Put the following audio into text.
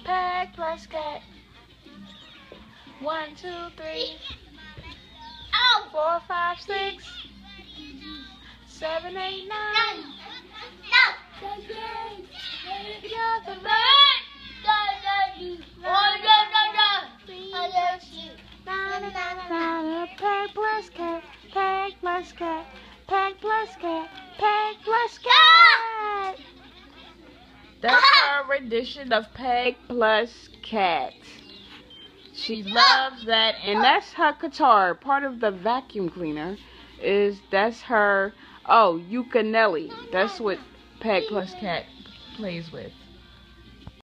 Peg+Cat. 1, 2, 3, 4, 5, 6, 7, 8, 9. You're the Peg+Cat, Peg+Cat, Peg+Cat, Peg+Cat. That's her rendition of Peg+Cat. She loves that, and that's her guitar. Part of the vacuum cleaner that's her ukulele. That's what Peg+Cat plays with.